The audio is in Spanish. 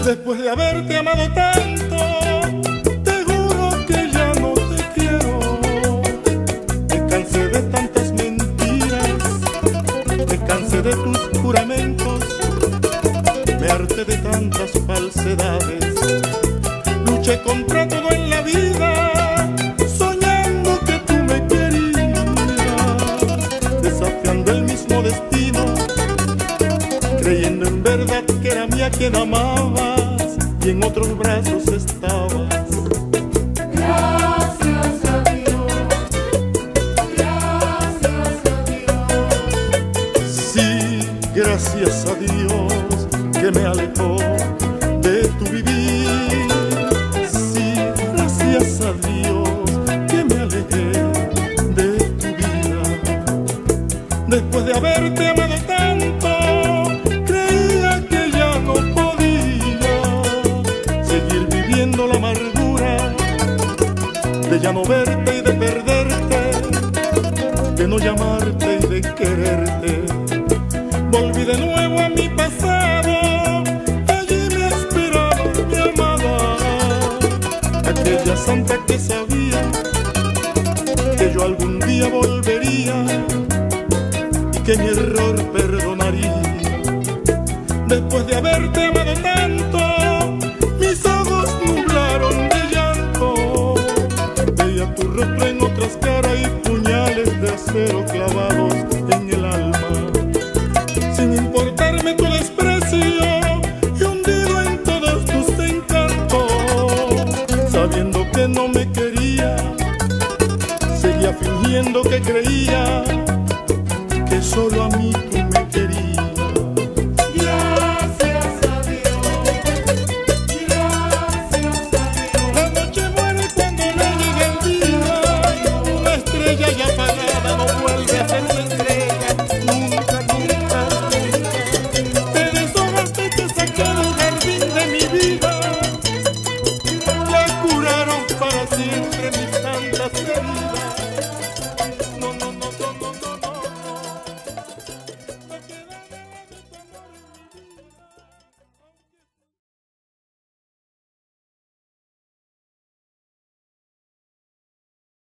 Después de haberte amado tanto, te juro que ya no te quiero. Me cansé de tantas mentiras, me cansé de tus juramentos, me harté de tantas falsedades. Luché contra todo en la vida, soñando que tú me querías, desafiando el mismo destino, creyendo en verdad que era mía quien amabas y en otros brazos estabas. Gracias a Dios, gracias a Dios. Sí, gracias a Dios que me alejó de tu vivir. Sí, gracias a Dios que me alejé de tu vida. Después de haberte amado tanto, creía que ya no podía seguir viviendo la amargura de ya no verte y de perderte, de no llamarte y de quererte. Volví de nuevo a mi pasado, allí me esperaba mi amada, aquella santa que sabía que yo algún día volvería y que mi error perdonaría. Después de haberte amado tanto, mis ojos nublaron de llanto, veía tu rostro en otras caras y puñales de acero clavados en el alma. Sin importarme tu desprecio y hundido en todos tus encantos, sabiendo que no me quería, seguía fingiendo que creía que solo